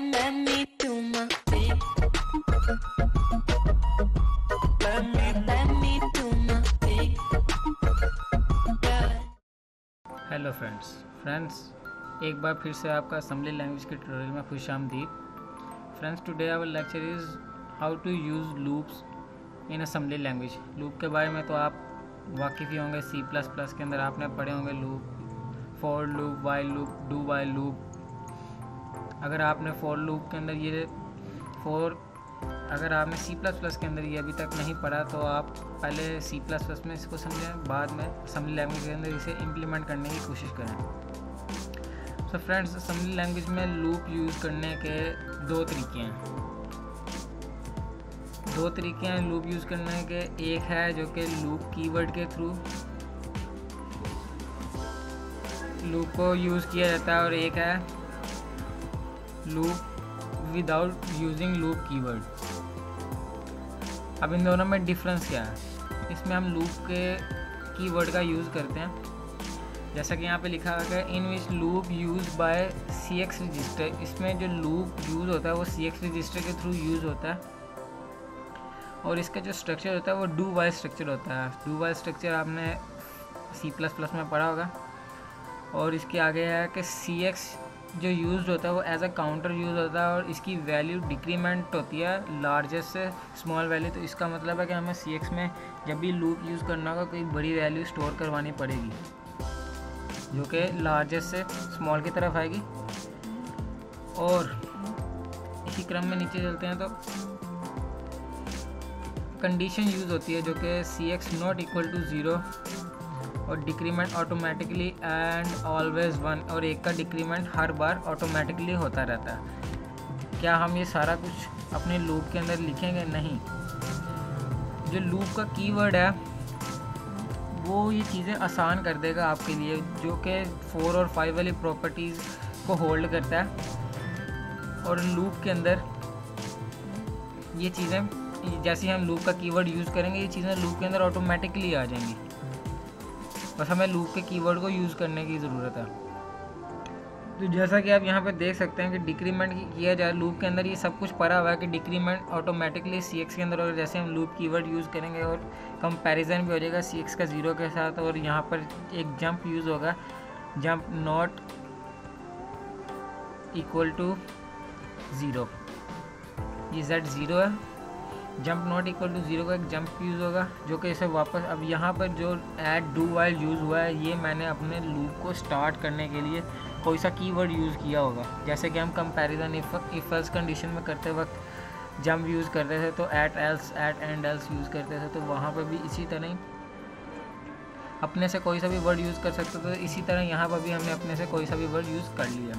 let me do my thing. Let me do my thing. Yeah. Hello friends एक बार फिर से आपका असेंबली लैंग्वेज के ट्यूटोरियल में खुश आमदीद। Friends, today our lecture is how to use loops in assembly language. Loop के बारे में तो आप वाकिफ़ ही होंगे। C++ के अंदर आपने पढ़े होंगे loop, for loop, while loop, do while loop. अगर आपने फॉर लूप के अंदर अगर आपने C++ के अंदर ये अभी तक नहीं पढ़ा तो आप पहले C++ में इसको समझें, बाद में असेंबली लैंग्वेज के अंदर इसे इम्प्लीमेंट करने की कोशिश करें। सो फ्रेंड्स, असेंबली लैंग्वेज में लूप यूज़ करने के दो तरीके हैं लूप यूज़ करने के। एक है जो कि लूप कीवर्ड के थ्रू लूप को यूज़ किया जाता है, और एक है loop without using loop keyword. अब इन दोनों में डिफरेंस क्या है? इसमें हम लूप के कीवर्ड का यूज़ करते हैं, जैसा कि यहाँ पे लिखा हुआ है in which loop use by CX register. इसमें जो लूप यूज़ होता है वो CX रजिस्टर के थ्रू यूज़ होता है, और इसका जो स्ट्रक्चर होता है वो डू वाइल स्ट्रक्चर होता है। डू वाइल स्ट्रक्चर आपने C++ में पढ़ा होगा। और इसके आगे है कि CX जो यूज़ होता है वो एज अ काउंटर यूज़ होता है, और इसकी वैल्यू डिक्रीमेंट होती है लार्जेस्ट से स्मॉल वैल्यू। तो इसका मतलब है कि हमें CX में जब भी लूप यूज़ करना होगा कोई बड़ी वैल्यू स्टोर करवानी पड़ेगी जो कि लार्जेस्ट से स्मॉल की तरफ आएगी। और इसी क्रम में नीचे चलते हैं तो कंडीशन यूज़ होती है जो कि CX नॉट इक्वल टू 0 और डिक्रीमेंट ऑटोमेटिकली एंड ऑलवेज 1, और एक का डिक्रीमेंट हर बार ऑटोमेटिकली होता रहता है। क्या हम ये सारा कुछ अपने लूप के अंदर लिखेंगे? नहीं। जो लूप का कीवर्ड है वो ये चीज़ें आसान कर देगा आपके लिए, जो कि 4 और 5 वाली प्रॉपर्टीज़ को होल्ड करता है। और लूप के अंदर ये चीज़ें, जैसे हम लूप का कीवर्ड यूज़ करेंगे, ये चीज़ें लूप के अंदर ऑटोमेटिकली आ जाएंगी। बस हमें लूप के कीवर्ड को यूज़ करने की ज़रूरत है। तो जैसा कि आप यहाँ पे देख सकते हैं कि डिक्रीमेंट किया जाए लूप के अंदर, ये सब कुछ पड़ा हुआ है कि डिक्रीमेंट ऑटोमेटिकली CX के अंदर, और जैसे हम लूप कीवर्ड यूज़ करेंगे और कंपैरिजन भी हो जाएगा CX का 0 के साथ। और यहाँ पर एक जंप यूज़ होगा, जंप नॉट इक्वल टू 0। ये Z0 है। जंप नॉट इक्वल टू 0 का एक जंप यूज़ होगा जो कि इसे वापस, अब यहाँ पर जो ऐड डू वाइल यूज़ हुआ है ये मैंने अपने लूप को स्टार्ट करने के लिए कोई सा कीवर्ड यूज़ किया होगा। जैसे कि हम कंपैरिजन इफ एल्स कंडीशन में करते वक्त जंप यूज़ करते थे, तो एट एंड एल्स यूज़ करते थे, तो वहाँ पर भी इसी तरह ही अपने से कोई सा भी वर्ड यूज़ कर सकते थे। इसी तरह यहाँ पर भी हमने अपने से कोई सा भी वर्ड यूज़ कर लिया।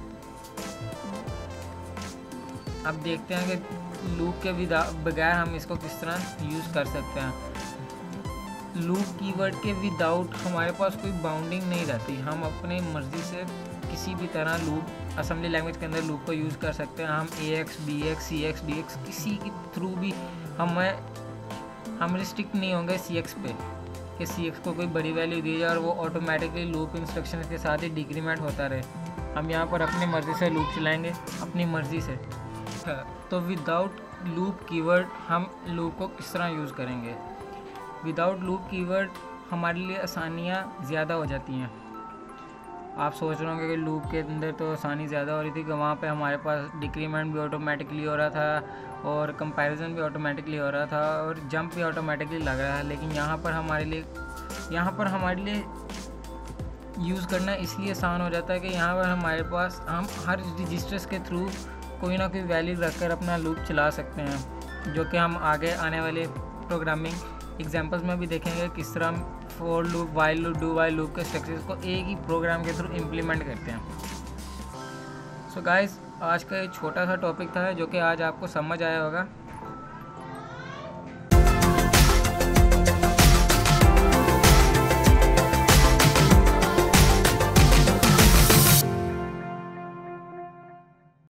अब देखते हैं कि लूप के बगैर हम इसको किस तरह यूज़ कर सकते हैं। लूप कीवर्ड के विदाउट हमारे पास कोई बाउंडिंग नहीं रहती। हम अपनी मर्ज़ी से किसी भी तरह लूप असेंबली लैंग्वेज के अंदर लूप को यूज़ कर सकते हैं। हम AX, BX, CX, DX किसी के थ्रू भी हम रिस्ट्रिक्ट नहीं होंगे CX पे कि CX को कोई बड़ी वैल्यू दी जाए और वो ऑटोमेटिकली लूप इंस्ट्रक्शन के साथ ही डिक्रीमेंट होता रहे। हम यहाँ पर अपनी मर्ज़ी से लूप चलाएँगे, अपनी मर्ज़ी से। तो विदाउट लूप कीवर्ड हम लूप को किस तरह यूज़ करेंगे? विदाउट लूप कीवर्ड हमारे लिए आसानियाँ ज़्यादा हो जाती हैं। आप सोच रहे होंगे कि लूप के अंदर तो आसानी ज़्यादा हो रही थी कि वहाँ पे हमारे पास डिक्रीमेंट भी ऑटोमेटिकली हो रहा था और कंपैरिजन भी ऑटोमेटिकली हो रहा था और जंप भी ऑटोमेटिकली लग रहा है। लेकिन यहाँ पर हमारे लिए यूज़ करना इसलिए आसान हो जाता है कि यहाँ पर हमारे पास हम हर रजिस्टर्स के थ्रू कोई ना कोई वैल्यू रखकर अपना लूप चला सकते हैं, जो कि हम आगे आने वाले प्रोग्रामिंग एग्जांपल्स में भी देखेंगे किस तरह हम for loop, while loop, do while loop के स्ट्रक्चर्स को एक ही प्रोग्राम के थ्रू इम्प्लीमेंट करते हैं। सो गाइस, आज का ये छोटा सा टॉपिक था जो कि आज आपको समझ आया होगा।